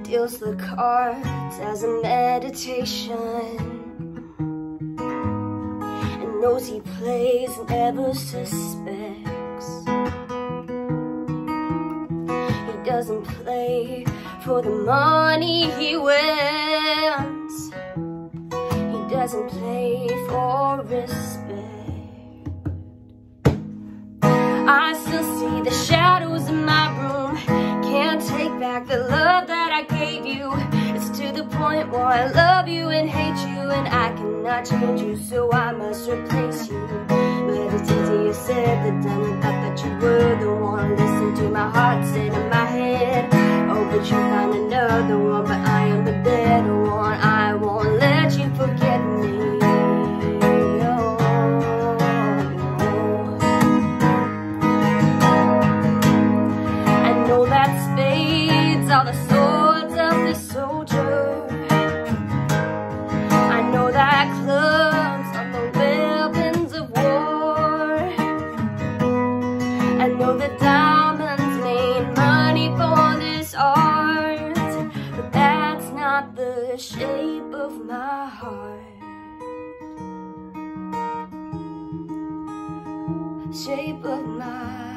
deals the cards as a meditation, and knows he plays and never suspects. He doesn't play for the money he wins. He doesn't play for respect. I still see the shadows in my room. Can't take back the love that I gave you. It's to the point where I love you and hate you, and I cannot change you, so I must replace you. But it's easier said than done. I thought that you were the one. Listen to my heart said in my head, oh, but you find another one. But I am the better one. I won't let you forget me. All the swords of the soldier. I know that clubs are the weapons of war. I know that diamonds made money for this art, but that's not the shape of my heart. Shape of my